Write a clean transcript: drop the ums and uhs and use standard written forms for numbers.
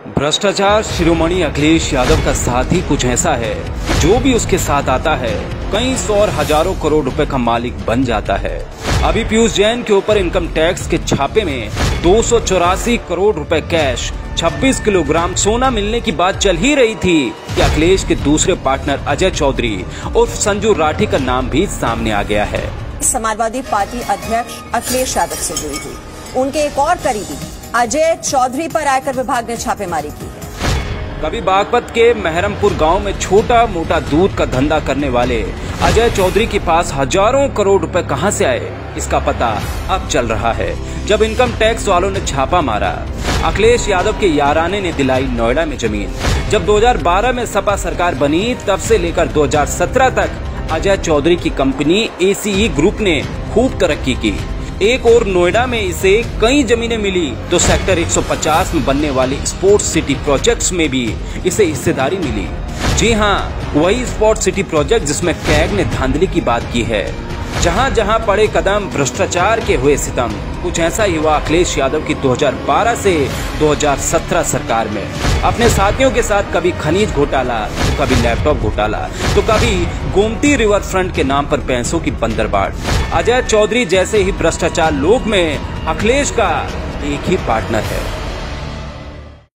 भ्रष्टाचार शिरोमणि अखिलेश यादव का साथी कुछ ऐसा है, जो भी उसके साथ आता है कई सौ और हजारों करोड़ रुपए का मालिक बन जाता है। अभी पीयूष जैन के ऊपर इनकम टैक्स के छापे में 284 करोड़ रुपए कैश, 26 किलोग्राम सोना मिलने की बात चल ही रही थी कि अखिलेश के दूसरे पार्टनर अजय चौधरी उर्फ संजू राठी का नाम भी सामने आ गया है। समाजवादी पार्टी अध्यक्ष अखिलेश यादव से जुड़ी हुई उनके एक और करीबी अजय चौधरी पर आयकर विभाग ने छापेमारी की है। कभी बागपत के महरमपुर गांव में छोटा मोटा दूध का धंधा करने वाले अजय चौधरी के पास हजारों करोड़ रुपए कहां से आए, इसका पता अब चल रहा है जब इनकम टैक्स वालों ने छापा मारा। अखिलेश यादव के याराने ने दिलाई नोएडा में जमीन। जब 2012 में सपा सरकार बनी, तब से लेकर 2017 तक अजय चौधरी की कंपनी ACE ग्रुप ने खूब तरक्की की। एक और नोएडा में इसे कई जमीनें मिली, तो सेक्टर 150 में बनने वाली स्पोर्ट्स सिटी प्रोजेक्ट्स में भी इसे हिस्सेदारी मिली। जी हाँ, वही स्पोर्ट्स सिटी प्रोजेक्ट जिसमें कैग ने धांधली की बात की है। जहाँ जहाँ पड़े कदम भ्रष्टाचार के हुए सितम। कुछ ऐसा ही हुआ अखिलेश यादव की 2012 से 2017 सरकार में। अपने साथियों के साथ कभी खनिज घोटाला, तो कभी लैपटॉप घोटाला, तो कभी गोमती रिवर फ्रंट के नाम पर पैसों की बंदरबांट। अजय चौधरी जैसे ही भ्रष्टाचार लोग में अखिलेश का एक ही पार्टनर है।